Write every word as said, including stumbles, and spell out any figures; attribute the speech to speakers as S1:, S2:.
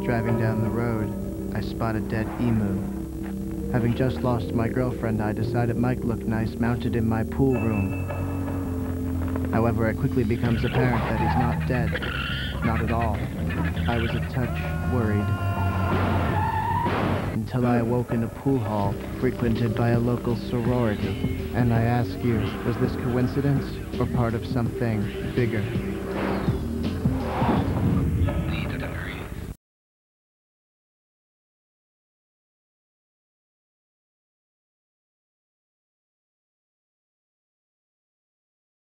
S1: Driving down the road, I spot a dead emu. Having just lost my girlfriend, I decide it might look nice mounted in my pool room. However, it quickly becomes apparent that he's not dead. Not at all. I was a touch worried. Until I awoke in a pool hall frequented by a local sorority. And I ask you, was this coincidence or part of something bigger?